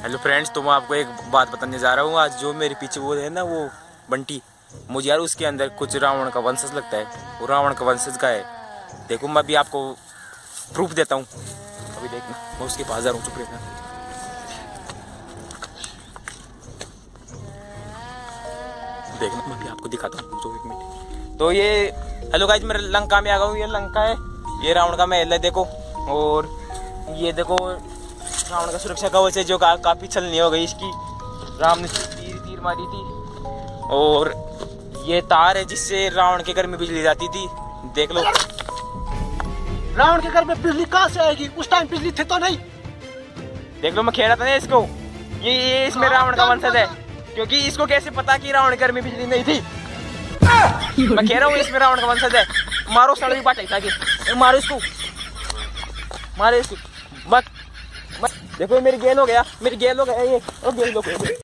Hello friends, तो मैं आपको एक बात बताने जा रहा हूँ। आज जो मेरे पीछे वो है ना, वो बंटी, मुझे यार उसके अंदर कुछ रावण का वंशज लगता है। वो रावण का वंशज का है। देखो मैं अभी आपको प्रूफ देता हूँ, अभी देखना। मैं उसके पास जा रहा हूँ, चुप रहना। देखना, मैं अभी आपको दिखाता हूँ, एक मिनट। तो ये हेलो गाइस, मैं लंका में आ गया हूँ। ये लंका है, ये रावण का महल है देखो। और ये देखो रावण का सुरक्षा कवच है, जो काफी छलनी हो गई इसकी। राम ने तीर मारी थी। और ये तार है जिससे रावण के घर में बिजली जाती थी, देख लो। रावण के घर में बिजली कहाँ से आएगी? उस टाइम बिजली थे तो नहीं। देख लो, मैं खेला था ना इसको। ये इसमें रावण का वंशज है, क्योंकि इसको कैसे पता कि रावण के घर में बिजली नहीं थी। मैं कह रहा हूँ इसमें रावण का वंशज है। मारो सड़वी बात, मारो इसको, मारो इसको मत। देखो मेरी गेल हो गया, ये गेल हो गया।